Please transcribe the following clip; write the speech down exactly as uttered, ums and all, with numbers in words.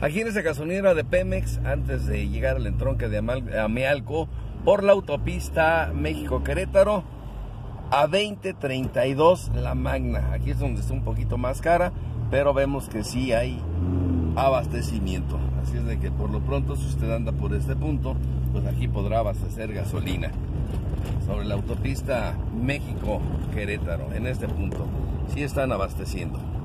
Aquí en esta gasolinera de Pemex, antes de llegar al entronque de Amealco, por la autopista México-Querétaro, a veinte treinta y dos la Magna. Aquí es donde está un poquito más cara, pero vemos que sí hay abastecimiento. Así es de que por lo pronto, si usted anda por este punto, pues aquí podrá abastecer gasolina. Sobre la autopista México-Querétaro, en este punto, sí están abasteciendo.